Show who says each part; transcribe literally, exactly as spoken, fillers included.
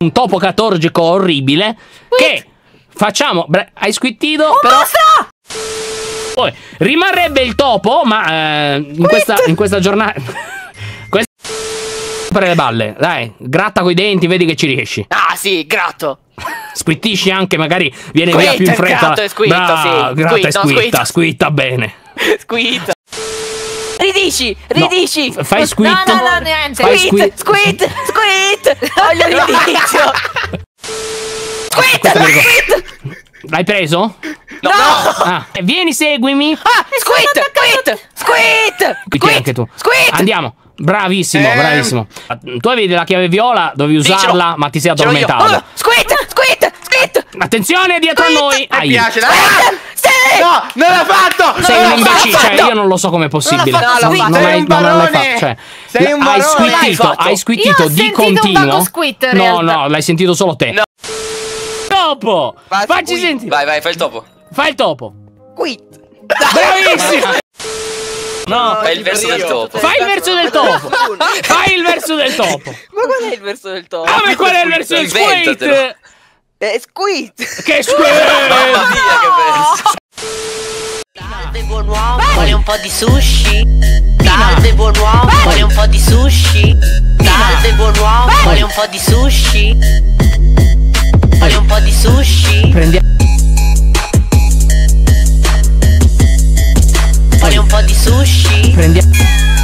Speaker 1: un topo catorgico orribile. Squid. Che facciamo. Hai squittito,
Speaker 2: oh,
Speaker 1: però.
Speaker 2: Basta!
Speaker 1: Poi rimarrebbe il topo, ma eh, in, questa, in questa giornata. Questa. Per le balle, dai, gratta coi denti, vedi che ci riesci.
Speaker 2: Ah, sì, gratto.
Speaker 1: Squittisci anche, magari viene
Speaker 2: Squid,
Speaker 1: via più in fretta.
Speaker 2: Gratto e squitta,
Speaker 1: Bra
Speaker 2: sì.
Speaker 1: Gratta e
Speaker 2: Squitto,
Speaker 1: squitta,
Speaker 2: squitto.
Speaker 1: squitta bene.
Speaker 2: Squid. Ridici, ridici.
Speaker 1: No, fai squid.
Speaker 3: No, no, no, niente.
Speaker 1: Fai
Speaker 2: Squid, squid, squid. Voglio l'indizio. Squid, squid.
Speaker 1: L'hai preso?
Speaker 2: No.
Speaker 1: Ah, vieni, seguimi.
Speaker 2: Ah, squid, squid, squid.
Speaker 1: Squid anche tu.
Speaker 2: Squid.
Speaker 1: Andiamo. Bravissimo,
Speaker 4: Eh.
Speaker 1: bravissimo. Tu avevi la chiave viola, dovevi
Speaker 2: Sì, ce l'ho.
Speaker 1: usarla, ma ti sei
Speaker 2: Ce l'ho io.
Speaker 1: addormentato.
Speaker 2: Oh, squid, squid, squid.
Speaker 1: Attenzione, dietro a noi.
Speaker 4: Mi
Speaker 1: Ai.
Speaker 4: piace, dai.
Speaker 2: Squid. Sì.
Speaker 4: No, non l'ha fatto!
Speaker 1: Sei
Speaker 4: non
Speaker 1: un
Speaker 4: l'ha
Speaker 1: imbecille,
Speaker 4: fatto!
Speaker 1: cioè io non lo so com'è possibile.
Speaker 2: Non l'ha fatto,
Speaker 1: non,
Speaker 2: sei
Speaker 1: non
Speaker 4: un
Speaker 1: hai, non l'hai
Speaker 4: barone.
Speaker 1: fatto. Cioè,
Speaker 4: Sei un
Speaker 1: hai
Speaker 4: barone.
Speaker 1: squittito,
Speaker 2: L'hai fatto.
Speaker 1: hai squittito
Speaker 3: Io ho
Speaker 1: di
Speaker 3: sentito un
Speaker 1: continuo.
Speaker 3: vago squid, in
Speaker 1: No,
Speaker 3: realtà.
Speaker 1: no, l'hai sentito solo te.
Speaker 2: No.
Speaker 1: Topo!
Speaker 4: Vai,
Speaker 1: Facci
Speaker 4: squid.
Speaker 1: sentire.
Speaker 5: Vai, vai, fai il topo.
Speaker 1: Fai il topo.
Speaker 2: Squid.
Speaker 1: Bravissimo! No,
Speaker 5: Fai il verso del topo.
Speaker 1: fai il verso del topo. Fai il verso del topo.
Speaker 2: Ma qual è il verso del topo?
Speaker 1: Ah, ma qual è il verso del squid?
Speaker 5: Inventatelo.
Speaker 2: È squid.
Speaker 1: Che squid!
Speaker 5: Mamma mia, che verso.
Speaker 2: Salve buon uomo, vuole un po' di sushi. Salve buon uomo, vuole un po' di sushi. Salve buon uomo, vuole un po' di sushi. Vuole un po' di sushi.
Speaker 1: Prendi.
Speaker 2: Vuole un po' di sushi.
Speaker 1: Prendi.